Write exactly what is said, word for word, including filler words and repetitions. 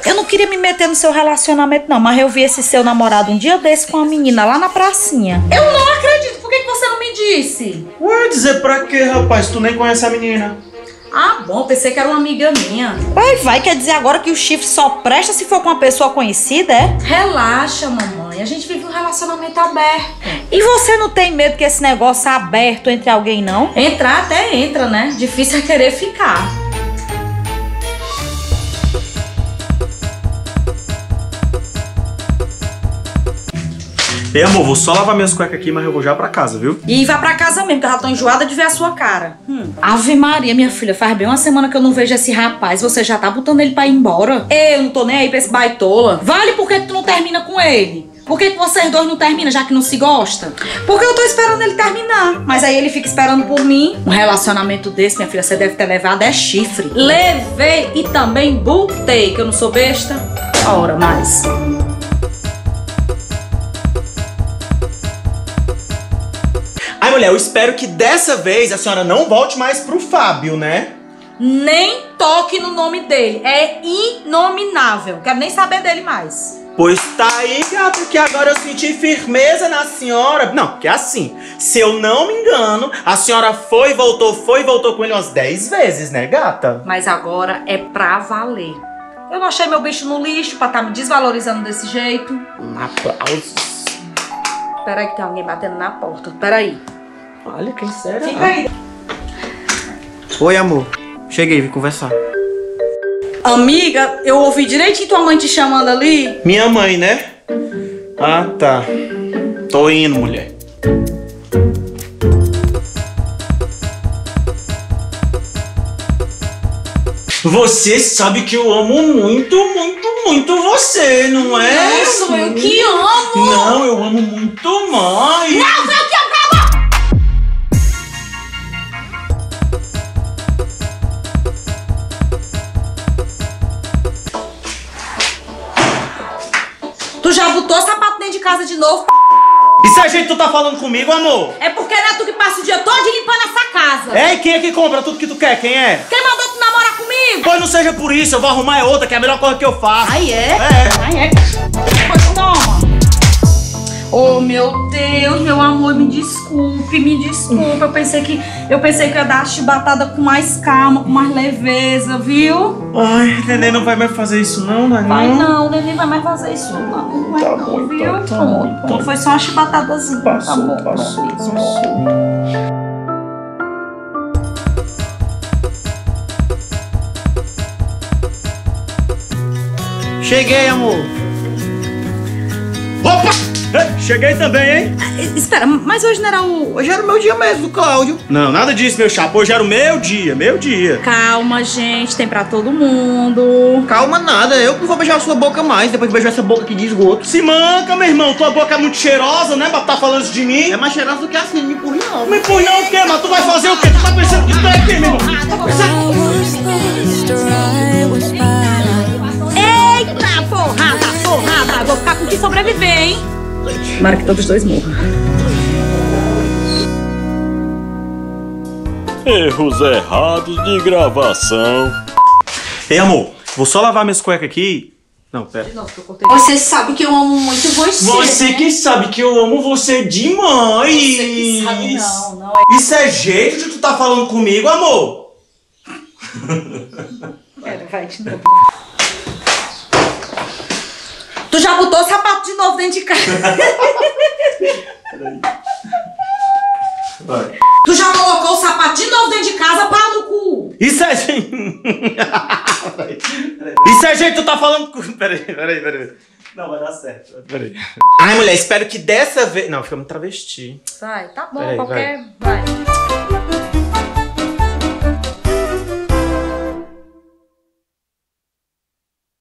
Eu não queria me meter no seu relacionamento, não, mas eu vi esse seu namorado um dia desse com uma menina lá na pracinha. Eu não acredito, por que que você não me disse? Ué, dizer pra quê, rapaz? Tu nem conhece a menina. Ah, bom, pensei que era uma amiga minha. Vai, vai, quer dizer agora que o chifre só presta se for com uma pessoa conhecida, é? Relaxa, mamãe, a gente vive um relacionamento aberto. E você não tem medo que esse negócio é aberto entre alguém, não? Entrar até entra, né? Difícil é querer ficar. Ei, amor, vou só lavar minhas cuecas aqui, mas eu vou já pra casa, viu? E vá pra casa mesmo, que eu já tô enjoada de ver a sua cara. Hum. Ave Maria, minha filha, faz bem uma semana que eu não vejo esse rapaz. Você já tá botando ele pra ir embora? Eu não tô nem aí pra esse baitola. Vale, por que tu não termina com ele? Por que que vocês dois não terminam, já que não se gostam? Porque eu tô esperando ele terminar. Mas aí ele fica esperando por mim. Um relacionamento desse, minha filha, você deve ter levado é chifre. Levei e também botei, que eu não sou besta. Ora, mais. Ai, mulher, eu espero que dessa vez a senhora não volte mais pro Fábio, né? Nem toque no nome dele. É inominável. Quero nem saber dele mais. Pois tá aí, gata, que agora eu senti firmeza na senhora. Não, porque assim, se eu não me engano, a senhora foi e voltou, foi e voltou com ele umas dez vezes, né, gata? Mas agora é pra valer. Eu não achei meu bicho no lixo pra tá me desvalorizando desse jeito. Um aplauso. Peraí que tem alguém batendo na porta. Peraí. Olha, quem será? Fica aí. Oi, amor. Cheguei, vim conversar. Amiga, eu ouvi direitinho tua mãe te chamando ali. Minha mãe, né? Ah, tá. Tô indo, mulher. Você sabe que eu amo muito, muito, muito você, não é? Nossa, eu que amo! Não, eu amo muito mais! Não, foi o que eu amo! Tu já botou sapato dentro de casa de novo? Isso é jeito que tu tá falando comigo, amor? É porque não é tu que passa o dia todo limpando essa casa. É, e quem é que compra tudo que tu quer? Quem é? Quem mandou tu namorar comigo? Pois não seja por isso, eu vou arrumar outra, que é a melhor coisa que eu faço. Aí é? É. Aí é. Pois toma. Oh, meu Deus, meu amor, me desculpe, me desculpe. Eu pensei que eu pensei que eu ia dar a chibatada com mais calma, com mais leveza, viu? Ai, neném não vai mais fazer isso não, né? Vai não, neném vai mais fazer isso não. Não vai Tá não, bom, viu? então, tá Pronto, bom, pronto. Foi só uma chibatadazinha. Passou, tá bom, passou, pronto, isso. passou. Cheguei, amor. Opa! Cheguei também, hein? Espera, mas hoje não era o... Hoje era o meu dia mesmo, Cláudio. Não, nada disso, meu chapa. Hoje era o meu dia, meu dia. Calma, gente, tem pra todo mundo. Calma nada, eu não vou beijar a sua boca mais, depois que beijar essa boca aqui de esgoto. Se manca, meu irmão, tua boca é muito cheirosa, né, pra tá falando isso de mim? É mais cheirosa do que assim, me empurre não. Me empurre não o quê, mas tu vai fazer o quê? Tu tá pensando que tu é quem, meu irmão? Tá pensando... Eita, porrada, porrada. Vou ficar com o que sobreviver, hein? Tomara que todos os dois morram. Erros errados de gravação. Ei, amor, vou só lavar minhas cuecas aqui. Não, pera. Você sabe que eu amo muito você. Você né? que sabe que eu amo você demais. Você que sabe não, não. Isso é jeito de tu tá falando comigo, amor? Pera, vai de novo. Tu já botou o sapato de novo dentro de casa? Vai. Tu já colocou o sapato de novo dentro de casa, pau no cu. Isso é jeito... Isso é jeito que tu tá falando com... Peraí, peraí, peraí. Não, vai dar certo. Peraí. Ai, mulher, espero que dessa vez... Não, fica muito travesti. Vai, tá bom, Peraí, qualquer... vai. vai.